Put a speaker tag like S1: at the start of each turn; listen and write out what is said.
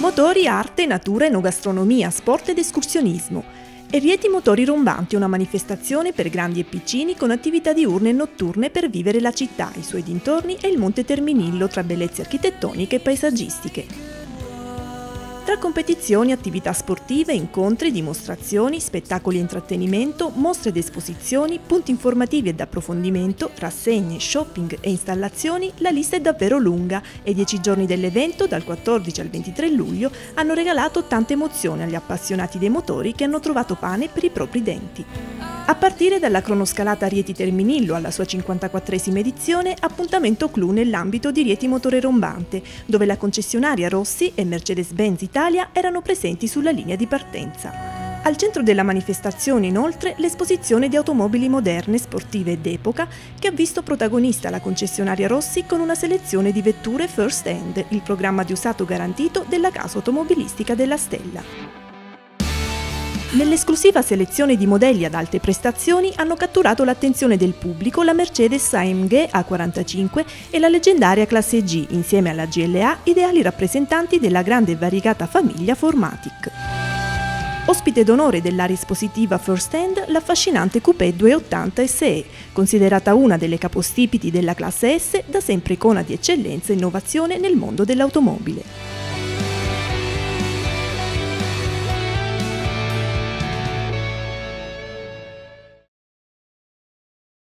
S1: motori, arte, natura, enogastronomia, sport ed escursionismo. E Rieti Motori Rombanti, una manifestazione per grandi e piccini con attività diurne e notturne per vivere la città, i suoi dintorni e il Monte Terminillo tra bellezze architettoniche e paesaggistiche. Tra competizioni, attività sportive, incontri, dimostrazioni, spettacoli e intrattenimento, mostre ed esposizioni, punti informativi ed approfondimento, rassegne, shopping e installazioni, la lista è davvero lunga e i 10 giorni dell'evento, dal 14 al 23 luglio, hanno regalato tante emozioni agli appassionati dei motori che hanno trovato pane per i propri denti. A partire dalla cronoscalata Rieti Terminillo alla sua 54esima edizione, appuntamento clou nell'ambito di Rieti Motore Rombante, dove la concessionaria Rossi e Mercedes-Benz Italia erano presenti sulla linea di partenza. Al centro della manifestazione, inoltre, l'esposizione di automobili moderne, sportive e d'epoca, che ha visto protagonista la concessionaria Rossi con una selezione di vetture First Hand, il programma di usato garantito della casa automobilistica della Stella. Nell'esclusiva selezione di modelli ad alte prestazioni hanno catturato l'attenzione del pubblico la Mercedes AMG A45 e la leggendaria classe G, insieme alla GLA, ideali rappresentanti della grande e variegata famiglia 4MATIC. Ospite d'onore dell'area espositiva First Hand, l'affascinante Coupé 280 SE, considerata una delle capostipiti della classe S, da sempre icona di eccellenza e innovazione nel mondo dell'automobile.